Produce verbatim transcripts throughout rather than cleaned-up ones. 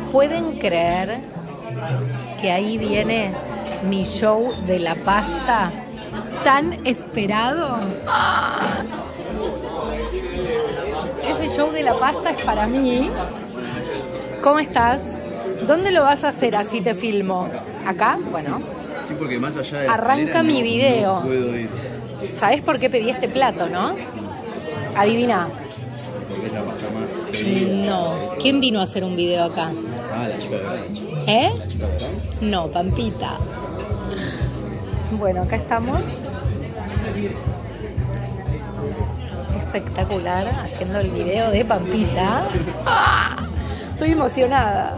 ¿Pueden creer que ahí viene mi show de la pasta tan esperado? ¡Ah! Ese show de la pasta es para mí. ¿Cómo estás? ¿Dónde lo vas a hacer así te filmo? ¿Acá? Bueno. Sí, porque más allá de la arranca mi no, video. No puedo ir. ¿Sabes por qué pedí este plato, no? Adivina. Porque es la pasta más pedida. No. ¿Quién vino a hacer un video acá? Ah, la chica de verdad. ¿Eh? La chica de verdad. No, Pampita. Bueno, acá estamos. Espectacular, haciendo el video de Pampita. ¡Ah! Estoy emocionada.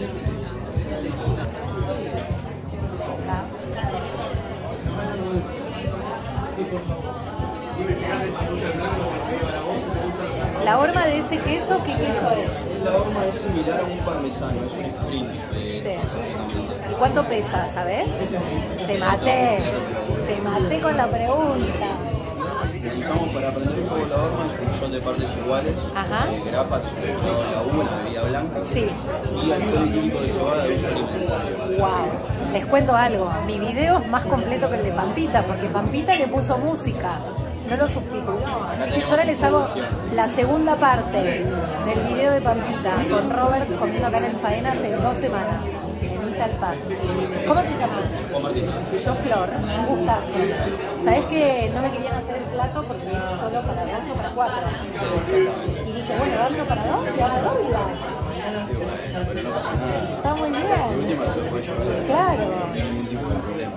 La horma de ese queso, ¿qué queso es? La horma es similar a un parmesano, es un sprint. De, sí. ¿Y cuánto pesa, sabes? Te maté, te maté con la pregunta. Lo que usamos para prender un poco la horma es un shot de partes iguales. Ajá. De grapa, que es un la uva, la bebida blanca. Sí. Y alcohol químico de cebada de uso alimentario. Wow. Les cuento algo, mi video es más completo que el de Pampita, porque Pampita le puso música, no lo subtituló. Así que yo ahora les hago la segunda parte del video de Pampita con Robert comiendo acá en el Faena hace dos semanas. En Ital Paz. ¿Cómo te llamas? Juan Martín. Yo Flor, un gustazo. ¿Sabés que no me querían hacer el plato porque es solo para dos o para cuatro? Sí, exactamente. Y dije, bueno, dámelo para dos y hago dos y va. Pero no pasa nada. Está muy De bien. última te lo puedes llevar. Claro. No hay ningún tipo de problema.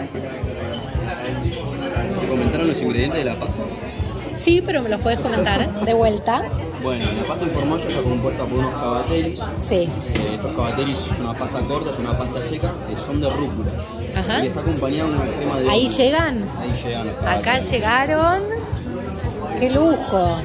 ¿Te comentaron los ingredientes de la pasta? Sí, pero me los puedes comentar de vuelta. Bueno, la pasta en formaggio está compuesta por unos cavatellis. Sí. Eh, estos cavatellis es una pasta corta, es una pasta seca, que son de rúcula. Ajá. Y está acompañada de una crema de... Ahí hongo. llegan. Ahí llegan los Acá cavatellis. llegaron. ¡Qué lujo!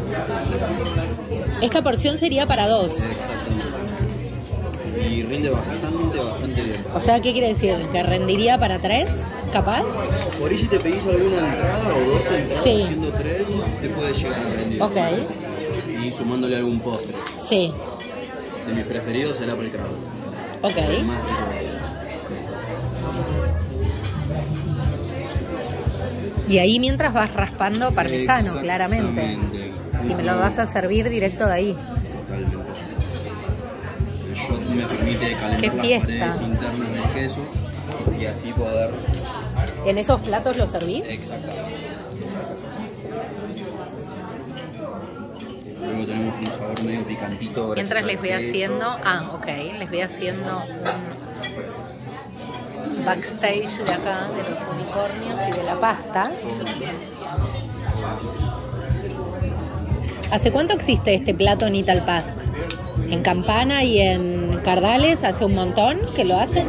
Esta porción sería para dos. Exactamente. Y rinde bastante, bastante bien. O sea, ¿qué quiere decir? ¿Que rendiría para tres? ¿Capaz? Por ahí si te pedís alguna entrada o dos entradas, Sí. siendo tres, te puede llegar a rendir. Ok. Y sumándole algún postre. Sí. De mis preferidos será el crado. Ok. El más rico. Y ahí mientras vas raspando parmesano, claramente. Exactamente. Y me lo vas a servir directo de ahí. Totalmente. El shot me permite calentar Qué las fiesta. paredes internas del queso y así poder... ¿En esos platos lo servís? Exactamente. Luego tenemos un sabor medio picantito. gracias Mientras al les voy queso. haciendo... Ah, ok. Les voy haciendo un backstage de acá, de los unicornios y de la pasta. ¿Hace cuánto existe este plato en Ital Paz? En Campana y en Cardales hace un montón que lo hacen.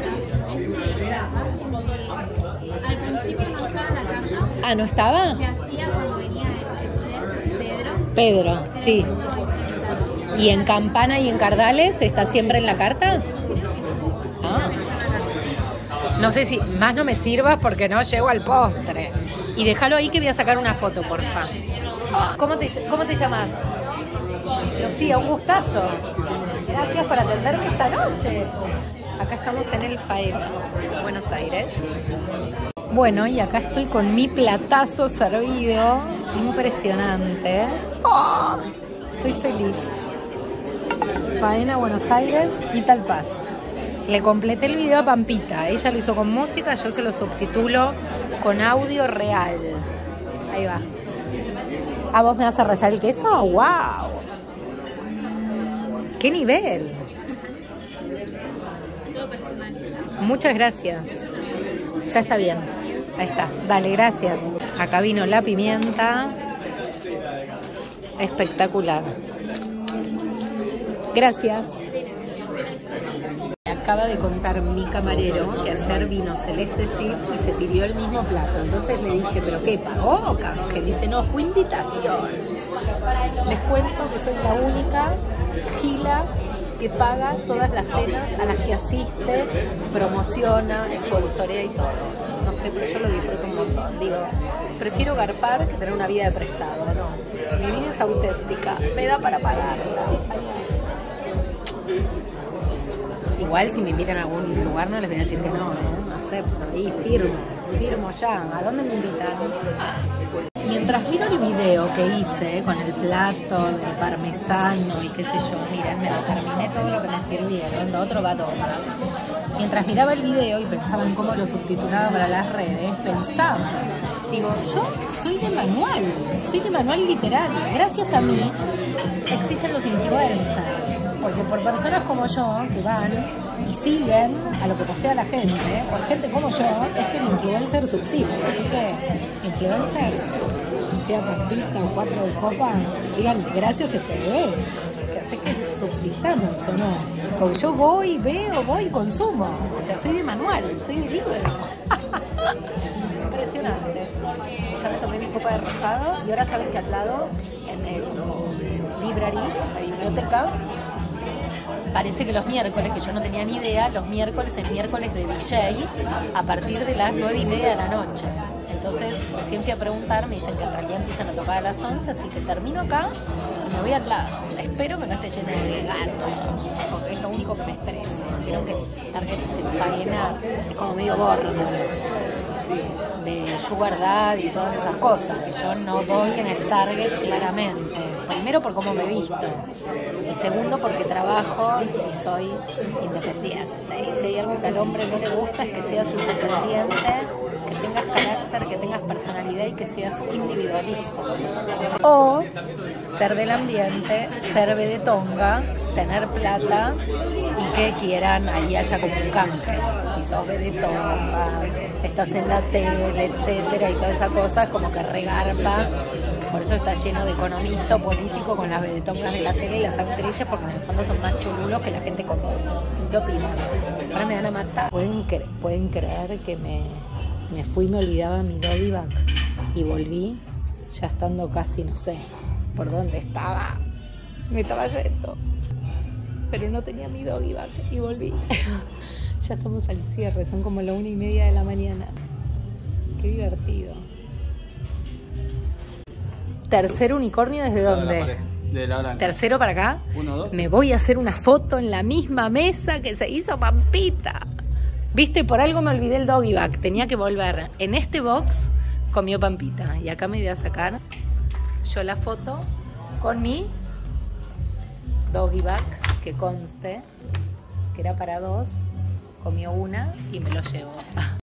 Al principio no estaba en la carta, Ah, ¿no estaba? se hacía cuando venía el, el chef Pedro. Pedro, sí. ¿Y en Campana y en Cardales está siempre en la carta? Ah. No sé si más no me sirvas porque no llego al postre. Y déjalo ahí que voy a sacar una foto, porfa. ¿Cómo te, cómo te llamas? Lucía, un gustazo. Gracias por atenderme esta noche. Acá estamos en el Faena, Buenos Aires. Bueno, y acá estoy con mi platazo servido. Impresionante. ¡Oh! Estoy feliz. Faena, Buenos Aires, Ital Paz. Le completé el video a Pampita. Ella lo hizo con música, yo se lo subtitulo con audio real. Ahí va. ¿Ah, vos me vas a rallar el queso? ¡Wow! ¡Qué nivel! Todo personalizado. Muchas gracias. Ya está bien. Ahí está. Dale, gracias. Acá vino la pimienta. Espectacular. Gracias. Me acaba de contar mi camarero que ayer vino Celeste Cid y se pidió el mismo plato. Entonces le dije, ¿pero qué? ¿Pagó? Que dice, no, fue invitación. Les cuento que soy la única gila que paga todas las cenas a las que asiste, promociona, sponsorea y todo. No sé, pero yo lo disfruto un montón. Digo, prefiero garpar que tener una vida de prestado, ¿no? Mi vida es auténtica, me da para pagarla. Igual si me invitan a algún lugar no les voy a decir que no, ¿eh? Acepto, ahí firmo, firmo ya. ¿A dónde me invitan? Ah. Mientras miro el video que hice con el plato de parmesano y qué sé yo, miren, me terminé todo lo que me sirvieron, lo otro va donga. Mientras miraba el video y pensaba en cómo lo subtitulaba para las redes, pensaba, digo, yo soy de manual, soy de manual literal. Gracias a mí existen los influencers, porque por personas como yo que van y siguen a lo que postea la gente, por gente como yo, es que el influencer subsiste. Así que, influencers, sea Pampita o cuatro de copas, digan gracias F D B, que hace que subsistamos o no. Porque yo voy, veo, voy y consumo. O sea, soy de manual, soy de libro. Impresionante. Ya me tomé mi copa de rosado y ahora saben que al lado, en el library, en la biblioteca, parece que los miércoles, que yo no tenía ni idea, los miércoles es miércoles de D J a partir de las nueve y media de la noche. Entonces, recién fui a preguntar, me dicen que en realidad empiezan a tocar a las once, así que termino acá y me voy al lado. Espero que no esté llena de gatos, porque es lo único que me estresa. Vieron que Target de faena es como medio bordo, de sugar daddy y todas esas cosas, que yo no doy en el Target claramente. Primero por cómo me visto y segundo porque trabajo y soy independiente. Y si hay algo que al hombre no le gusta es que seas independiente, que tengas carácter, que tengas personalidad y que seas individualista. O ser del ambiente, ser vedetonga, tener plata y que quieran, ahí haya como un canje. Si sos vedetonga, estás en la tele, etcétera, y toda esa cosa es como que regarpa. Por eso está lleno de economistas políticos con las vedetongas de la tele y las actrices, porque en el fondo son más chululos que la gente común. ¿Qué opinan? Ahora me van a matar. ¿Pueden, cre ¿pueden creer que me, me fui y me olvidaba mi doggy bag? Y volví ya estando casi, no sé, por dónde estaba. Me estaba yendo. Pero no tenía mi doggy bag y volví. Ya estamos al cierre, son como la una y media de la mañana. Qué divertido. ¿Tercer unicornio desde dónde? De la blanca. ¿Tercero para acá? Uno, dos. Me voy a hacer una foto en la misma mesa que se hizo Pampita. Viste, por algo me olvidé el doggy bag. Tenía que volver. En este box comió Pampita. Y acá me voy a sacar yo la foto con mi doggy bag, que conste que era para dos. Comió una y me lo llevo.